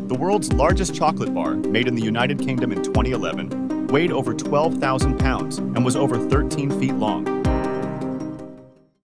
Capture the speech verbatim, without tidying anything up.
The world's largest chocolate bar, made in the United Kingdom in twenty eleven, weighed over twelve thousand pounds and was over thirteen feet long.